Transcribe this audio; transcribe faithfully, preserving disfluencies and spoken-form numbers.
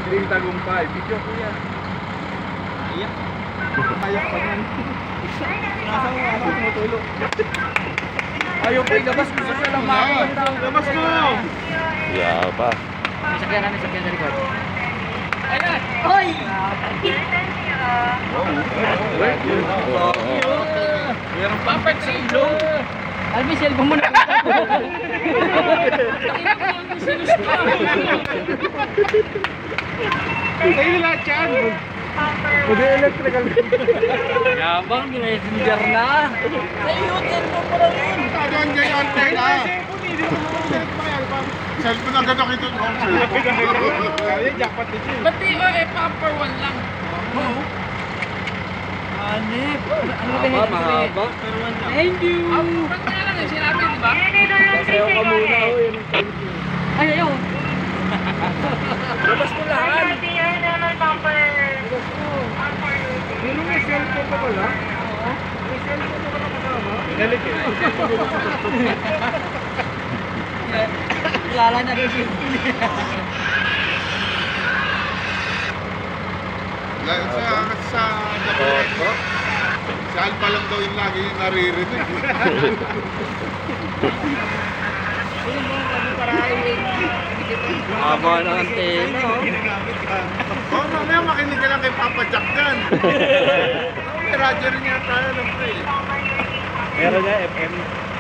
Libreng tagumpay. Video ko yan. Iyak. Iyak pa yan. Nasa mo, ano, tumutulog. Ayaw pa ilabas ko sa lamang. Labas ko! Yeah, pa. May sakyan namin, sakyan sa likod. Ayan! Hoy! Mayroong papet sa ilong. Alvin, cellphone mo na. Kayo lahat yan. Mag-electrical. Yabang, messenger na. Tadaan dyan yung antenna. Cellphone agad ako ito. Jackpot dito. Ba't di ba eh, proper one lang? Oo. Hanip. Ano ba Mahaba, mahaba. Thank you. Ah, ba't nga lang eh, sinabi, di ba? Sasayaw ka muna. Ay, ayaw. Labas ko lahat. Pero may cellphone pa pala? Oo. May cellphone pa pala kasama? Galit yun. Kilala niya rin siya. Sa sa Japan, sa Alpa lang daw yung lagi yung naririnig. Haba ng antena. Oh, mamaya makinig ka lang kay Papa Jack dyan. May radyo rin yata tayo ng pre. Meron niya F M.